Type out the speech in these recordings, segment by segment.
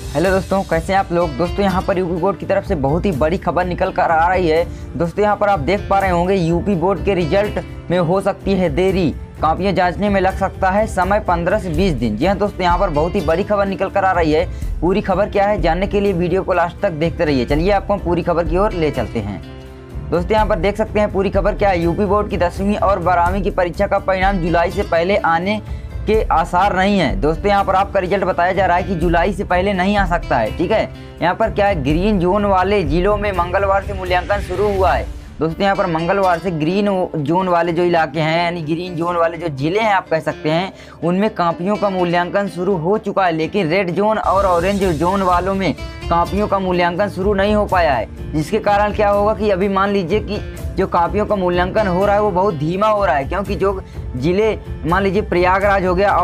Hello दोस्तों, कैसे हैं आप लोग। दोस्तों यहाँ पर यूपी बोर्ड की तरफ से बहुत ही बड़ी खबर निकल कर आ रही है। दोस्तों यहाँ पर आप देख पा रहे होंगे यूपी बोर्ड के रिजल्ट में हो सकती है देरी, कॉपियाँ जांचने में लग सकता है समय 15 से 20 दिन। जी हाँ दोस्तों, यहाँ पर बहुत ही बड़ी खबर निकल कर आ रही है। पूरी खबर क्या है जानने के लिए वीडियो को लास्ट तक देखते रहिए। चलिए आपको हम पूरी खबर की ओर ले चलते हैं। दोस्तों यहाँ पर देख सकते हैं पूरी खबर क्या है। यूपी बोर्ड की 10वीं और 12वीं की परीक्षा का परिणाम जुलाई से पहले आने के आसार नहीं है। दोस्तों यहाँ पर आपका रिजल्ट बताया जा रहा है कि जुलाई से पहले नहीं आ सकता है। ठीक है, यहाँ पर क्या है, ग्रीन जोन वाले जिलों में मंगलवार से मूल्यांकन शुरू हुआ है। दोस्तों यहाँ पर मंगलवार से ग्रीन जोन वाले जो इलाके हैं, यानी ग्रीन जोन वाले जो जिले हैं आप कह सकते हैं, उनमें कॉपियों का मूल्यांकन शुरू हो चुका है। लेकिन रेड जोन और ऑरेंज जोन वालों में कॉपियों का मूल्यांकन शुरू नहीं हो पाया है, जिसके कारण क्या होगा कि अभी मान लीजिए कि जो कॉपियों का मूल्यांकन हो रहा है वो बहुत धीमा हो रहा है, क्योंकि जो जिले मान लीजिए प्रयागराज हो गया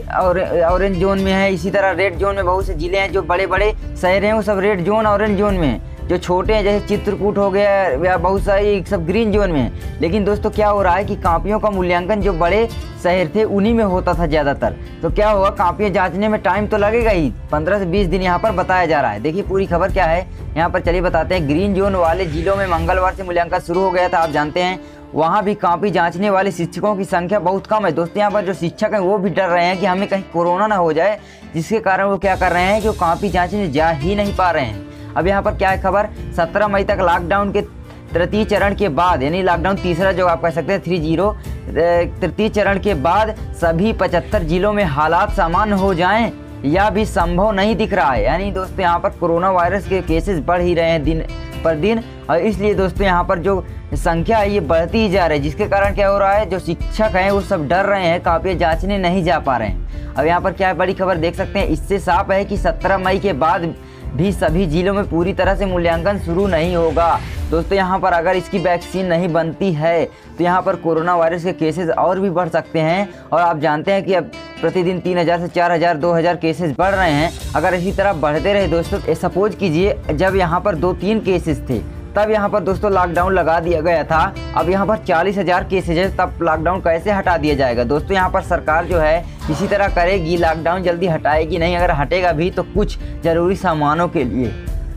ऑरेंज जोन में है, इसी तरह रेड जोन में बहुत से जिले हैं। जो बड़े बड़े शहर हैं वो सब रेड जोन ऑरेंज जोन में हैं, जो छोटे हैं जैसे चित्रकूट हो गया या बहुत सारी सब ग्रीन जोन में है। लेकिन दोस्तों क्या हो रहा है कि कॉपियों का मूल्यांकन जो बड़े शहर थे उन्हीं में होता था ज़्यादातर। तो क्या होगा, कॉपियाँ जांचने में टाइम तो लगेगा ही, 15 से 20 दिन यहाँ पर बताया जा रहा है। देखिए पूरी खबर क्या है यहाँ पर, चलिए बताते हैं। ग्रीन जोन वाले जिलों में मंगलवार से मूल्यांकन शुरू हो गया था, आप जानते हैं। वहाँ भी कॉपी जांचने वाले शिक्षकों की संख्या बहुत कम है। दोस्तों यहाँ पर जो शिक्षक हैं वो भी डर रहे हैं कि हमें कहीं कोरोना ना हो जाए, जिसके कारण वो क्या कर रहे हैं कि कॉपी जांचने जा ही नहीं पा रहे हैं। अब यहाँ पर क्या है खबर, 17 मई तक लॉकडाउन के तृतीय चरण के बाद, यानी लॉकडाउन तीसरा जो आप कह सकते हैं 30 तृतीय चरण के बाद सभी 75 जिलों में हालात सामान्य हो जाएं, यह भी संभव नहीं दिख रहा है। यानी दोस्तों यहाँ पर कोरोना वायरस के केसेस बढ़ ही रहे हैं दिन पर दिन, और इसलिए दोस्तों यहाँ पर जो संख्या है ये बढ़ती ही जा रही है, जिसके कारण क्या हो रहा है, जो शिक्षक हैं वो सब डर रहे हैं, कॉपियाँ जांचने नहीं जा पा रहे हैं। अब यहाँ पर क्या है, बड़ी खबर देख सकते हैं। इससे साफ है कि 17 मई के बाद भी सभी जिलों में पूरी तरह से मूल्यांकन शुरू नहीं होगा। दोस्तों यहाँ पर अगर इसकी वैक्सीन नहीं बनती है तो यहाँ पर कोरोना वायरस के केसेस और भी बढ़ सकते हैं। और आप जानते हैं कि अब प्रतिदिन 3000 से 4000 2000 केसेस बढ़ रहे हैं। अगर इसी तरह बढ़ते रहे दोस्तों, सपोज कीजिए जब यहाँ पर 2-3 केसेस थे तब यहाँ पर दोस्तों लॉकडाउन लगा दिया गया था। अब यहाँ पर 40,000 केसेज है, तब लॉकडाउन कैसे हटा दिया जाएगा। दोस्तों यहाँ पर सरकार जो है इसी तरह करेगी, लॉकडाउन जल्दी हटाएगी नहीं। अगर हटेगा भी तो कुछ ज़रूरी सामानों के लिए,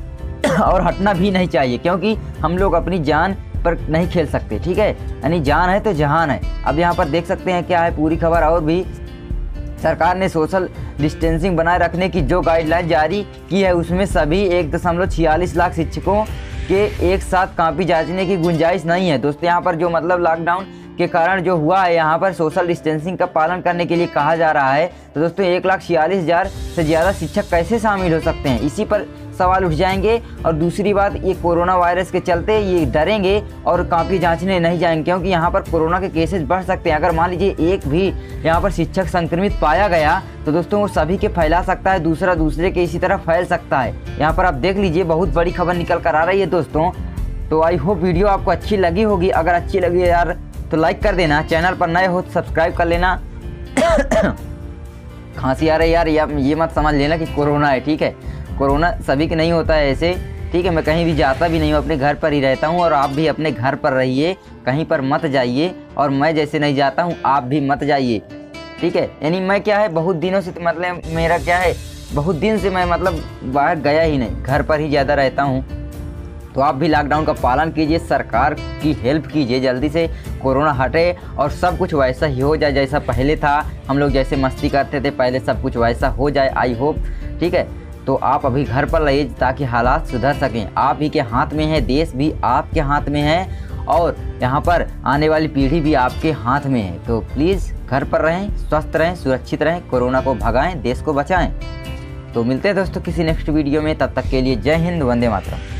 और हटना भी नहीं चाहिए, क्योंकि हम लोग अपनी जान पर नहीं खेल सकते। ठीक है, यानी जान है तो जहान है। अब यहाँ पर देख सकते हैं क्या है पूरी खबर। और भी सरकार ने सोशल डिस्टेंसिंग बनाए रखने की जो गाइडलाइन जारी की है, उसमें सभी 1.46 लाख शिक्षकों के एक साथ कॉपी जांचने की गुंजाइश नहीं है। दोस्तों यहाँ पर जो मतलब लॉकडाउन के कारण जो हुआ है, यहाँ पर सोशल डिस्टेंसिंग का पालन करने के लिए कहा जा रहा है। तो दोस्तों 1,46,000 से ज़्यादा शिक्षक कैसे शामिल हो सकते हैं, इसी पर सवाल उठ जाएंगे। और दूसरी बात, ये कोरोना वायरस के चलते ये डरेंगे और कॉपी जांचने नहीं जाएंगे, क्योंकि यहाँ पर कोरोना के केसेस बढ़ सकते हैं। अगर मान लीजिए एक भी यहाँ पर शिक्षक संक्रमित पाया गया तो दोस्तों वो सभी के फैला सकता है, दूसरा दूसरे के इसी तरह फैल सकता है। यहाँ पर आप देख लीजिए बहुत बड़ी खबर निकल कर आ रही है दोस्तों। तो आई होप वीडियो आपको अच्छी लगी होगी। अगर अच्छी लगी यार तो लाइक कर देना, चैनल पर नए हो तो सब्सक्राइब कर लेना। खांसी आ रही यार, ये मत समझ लेना कि कोरोना है। ठीक है, कोरोना सभी के नहीं होता है ऐसे। ठीक है, मैं कहीं भी जाता भी नहीं हूँ, अपने घर पर ही रहता हूँ। और आप भी अपने घर पर रहिए, कहीं पर मत जाइए। और मैं जैसे नहीं जाता हूँ आप भी मत जाइए। ठीक है, यानी मैं क्या है बहुत दिनों से, मतलब मेरा क्या है बहुत दिन से मैं मतलब बाहर गया ही नहीं, घर पर ही ज़्यादा रहता हूँ। तो आप भी लॉकडाउन का पालन कीजिए, सरकार की हेल्प कीजिए, जल्दी से कोरोना हटे और सब कुछ वैसा ही हो जाए जैसा पहले था। हम लोग जैसे मस्ती करते थे पहले, सब कुछ वैसा हो जाए आई होप। ठीक है, तो आप अभी घर पर रहिए ताकि हालात सुधर सकें। आप ही के हाथ में है, देश भी आपके हाथ में है, और यहाँ पर आने वाली पीढ़ी भी आपके हाथ में है। तो प्लीज़ घर पर रहें, स्वस्थ रहें, सुरक्षित रहें, कोरोना को भगाएं, देश को बचाएं। तो मिलते हैं दोस्तों किसी नेक्स्ट वीडियो में, तब तक के लिए जय हिंद, वंदे मातरम।